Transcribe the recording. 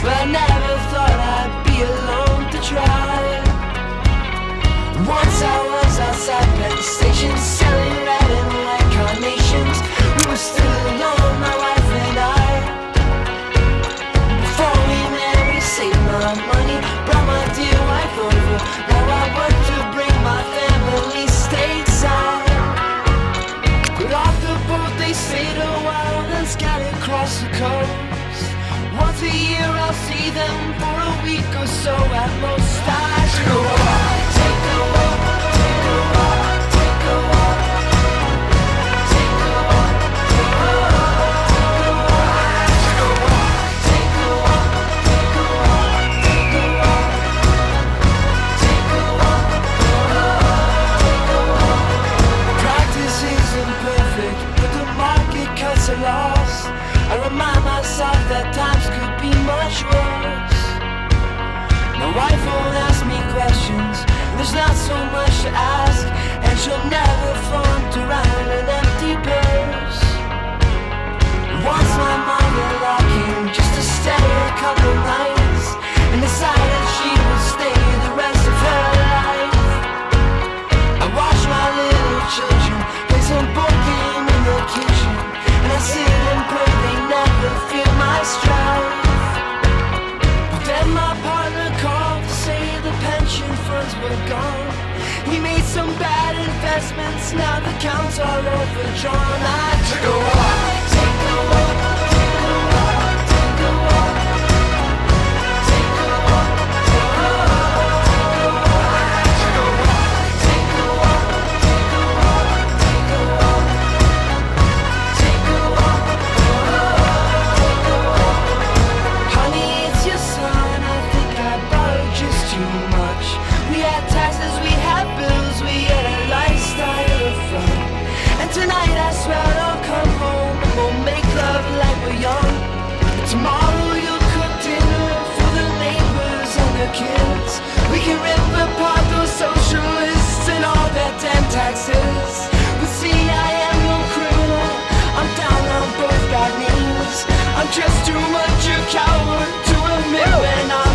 but I never thought I'd be alone to try. Once I was outside Penn Station selling red and white carnations. We were still alone, my wife and I. Before we met, we saved my money, brought my dear wife over. Now I work to bring my family stateside. But off the boat they stayed a while, then scattered across the coast. Once a year I'll see them for a week or so at most. I should go walk, take a walk, take a walk, take a walk, take a walk, take a walk, take a walk. I should go walk, take a walk, take a walk, take a walk, take a walk, take a walk. Practice isn't perfect, but the market cuts are lost. I remind myself that times could be much worse. My wife won't ask me questions, there's not so much to ask, and she'll never flaunt around an empty purse. Once my mother-in-law came just to stay a couple nights, and decided she would stay the rest of her life. I watch my little children play some board game in the kitchen, and I sit and pray they never feel my strife. But then my partner called to say the pension funds were gone. He made some bad investments, now the accounts are overdrawn. I took a walk, take a walk, take a walk, take a walk, take a walk, take a walk, take a walk. I took a walk, take a walk, take a walk, take a walk, take a walk, take a walk. Honey, it's your son, I think I borrowed just too much. We had taxes, we had bills, we had a lifestyle of fun. And tonight I swear I'll come home and we'll make love like we're young. Tomorrow you'll cook dinner for the neighbors and the kids. We can rip apart those socialists and all their damn taxes. But see, I am no criminal, I'm down on both bad knees. I'm just too much a coward to admit when I'm